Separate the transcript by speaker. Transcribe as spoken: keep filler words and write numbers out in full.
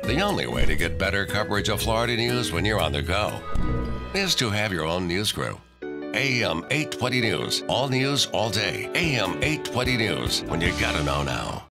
Speaker 1: The only way to get better coverage of Florida news when you're on the go is to have your own news crew. A M eight twenty News. All news, all day. A M eight twenty News. When you gotta know now.